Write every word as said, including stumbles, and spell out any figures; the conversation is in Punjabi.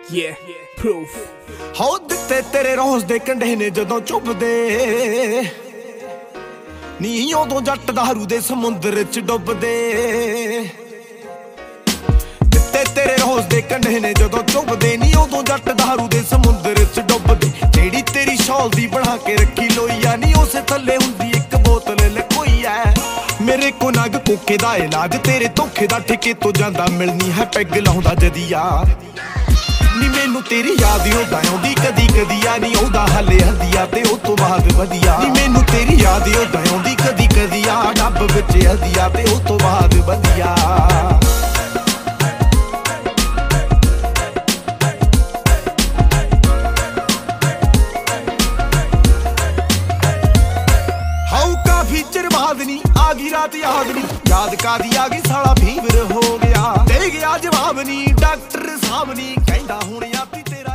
Yeah, proof. ਹੋ ਦਿੱਤੇ ਤੇਰੇ ਰੋਜ਼ ਦੇ ਕੰਢੇ ਨੇ ਜਦੋਂ ਚੁੱਭਦੇ ਨੀ ਉਦੋਂ ਜੱਟ ਦਾਰੂ ਦੇ ਸਮੁੰਦਰ ਚ ਡੁੱਬਦੇ। ਦਿੱਤੇ ਤੇਰੇ ਰੋਜ਼ ਦੇ ਕੰਢੇ ਨੇ ਜਦੋਂ ਚੁੱਭਦੇ ਨੀ ਉਦੋਂ ਜੱਟ ਦਾਰੂ ਦੇ ਸਮੁੰਦਰ ਚ ਡੁੱਬਦੇ। ਜਿਹੜੀ ਤੇਰੀ ਸ਼ੌਲ ਦੀ ਬਣਾ ਕੇ ਰੱਖੀ ਲੋਈਆ ਨੀ ਉਸੇ ਥੱਲੇ ਹੁੰਦੀ ਇੱਕ ਬੋਤਲ ਲਕੋਈ ਐ। ਮੇਰੇ ਕੋ ਨਗ ਕੋਕੇ ਦਾ ਇਲਾਜ ਤੇਰੇ ਧੋਖੇ ਦਾ ਠੇਕੇ ਤੋਂ ਜਾਂਦਾ ਮਿਲਣੀ ਹੈ ਪੈਗ ਲਾਉਂਦਾ ਜਦੀਆ। ਨੀ ਮੈਨੂੰ ਤੇਰੀ ਯਾਦ ਉਦਾਂ ਆਉਂਦੀ ਕਦੀ ਕਦੀ ਆ ਨੀ ਆਉਂਦਾ ਹਲੇ ਹਦੀਆ ਤੇ ਉਹ ਤੋਂ ਬਾਅਦ ਵਧੀਆ। ਨੀ ਮੈਨੂੰ ਤੇਰੀ ਯਾਦ ਉਦਾਂ ਆਉਂਦੀ ਕਦੀ ਕਦੀ ਆ ਡੱਬ ਵਿੱਚ ਹਦੀਆ ਤੇ ਉਹ ਤੋਂ ਬਾਅਦ ਵਧੀਆ। ਹਾਉ ਕਾਫੀ ਚਿਰ ਬਾਅਦ ਨੀ ਆ ਗਈ ਰਾਤ ਯਾਦ ਨੀ ਯਾਦ ਕਾਦੀ ਆ ਗਈ ਸਾਲਾ ਫੀਵਰ ਹੋ ਗਿਆ। ਦੇ ਗਿਆ ਜਵਾਬ ਨੀ ਡਾਕਟਰ ਸਾਹਿਬ ਨੀ ਕਹਿੰਦਾ ਹੁਣ ਯਾਤੀ ਤੇਰਾ